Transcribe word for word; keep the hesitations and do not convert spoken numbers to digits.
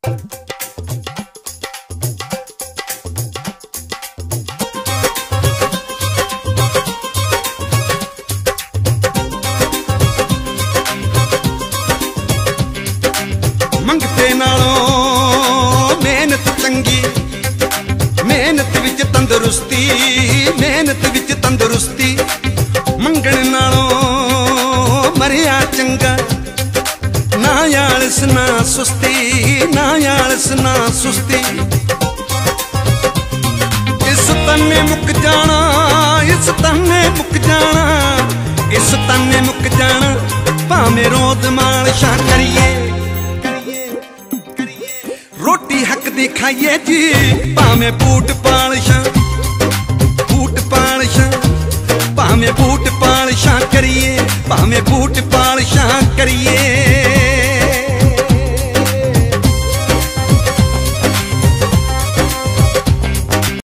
मंगते नालों मेहनत चंगी, मेहनत विच तंदुरुस्ती, मेहनत विच तंदुरुस्ती। मंगण नालों मरिया चंगा, ना आलस ना सुस्ती, ना आलस ना सुस्ती। इस तन्ने मुक जाना, इस तन्ने मुक जाना, इस तन्ने मुक जाना, भावें रोज मालिशां करिए, रोटी हक दी खाइए जी, भावें बूट पालिशां, बूट पालिशां, भावें बूट पालिशां करिए, भावें बूट पालिशां करिए।